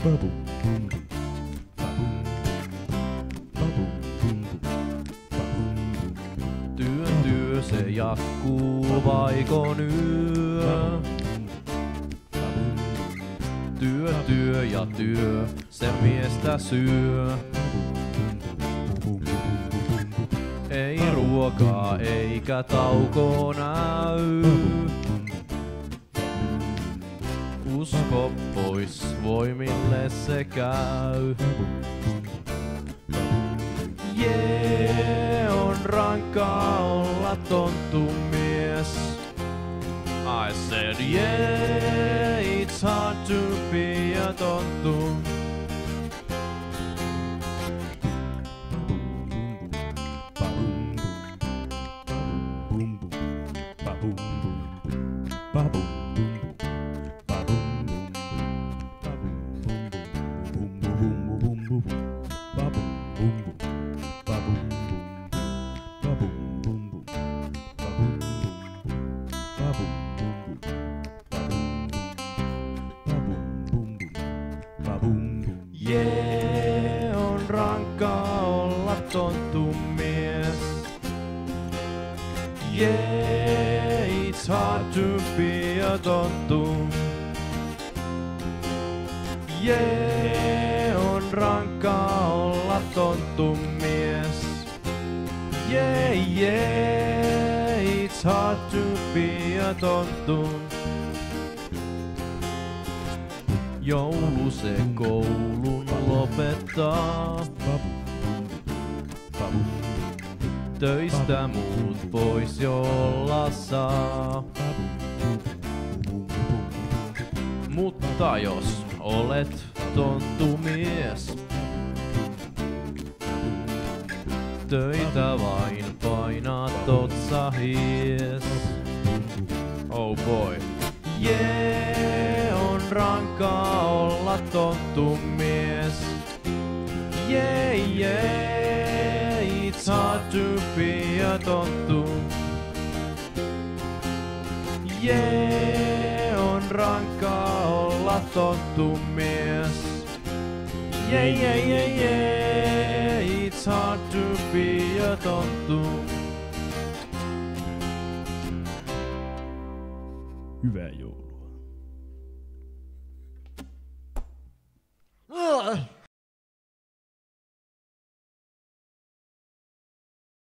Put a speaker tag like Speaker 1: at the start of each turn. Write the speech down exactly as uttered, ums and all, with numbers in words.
Speaker 1: Työ, työ se jatkuu vaikon yö. Työ, työ ja työ, se miestä syö. Ei ruokaa eikä tauko näy. Usko pois, voimille se käy. Jee, on rankkaa olla tonttu mies. I said yeah, it's hard to be a tonttu. Jee, on rankkaa olla tonttu mies. Yeah, it's hard to be a tonttu. Yeah, on rankkaa olla tonttu mies. Yeah, yeah, it's hard to be a tonttu. Joulu se koulun lopettaa. Töistä muut pois jolla saa. Mutta jos olet tonttu mies, töitä vain painat otsahies. Oh boy. Jee, on rankkaa olla tonttu mies. Jee, jee, it's hard to be a tonttu. Jee, on rankkaa olla tonttu mies. Jee, jee, jee, jee, it's hard to be a tonttu.
Speaker 2: Hyvää joulua.